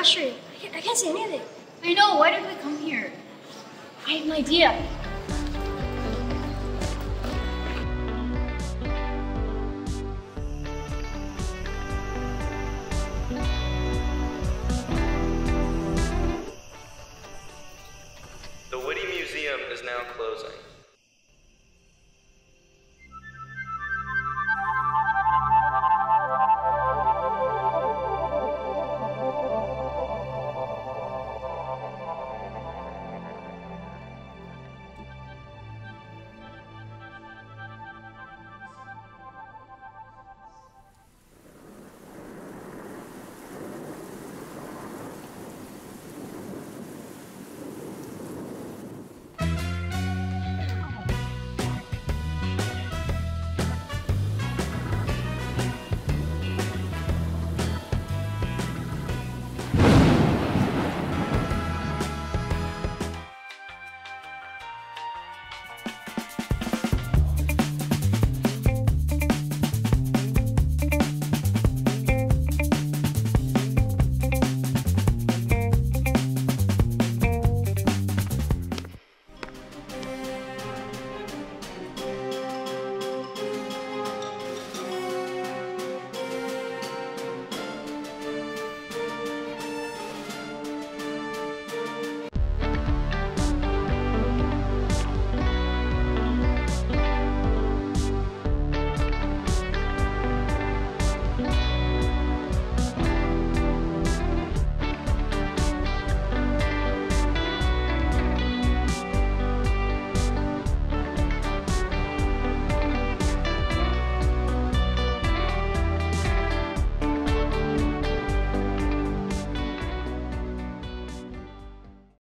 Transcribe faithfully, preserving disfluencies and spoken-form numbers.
frustrated. I can't, I can't see anything. I know, why did we come here? I have an idea. The Witte Museum is now closing.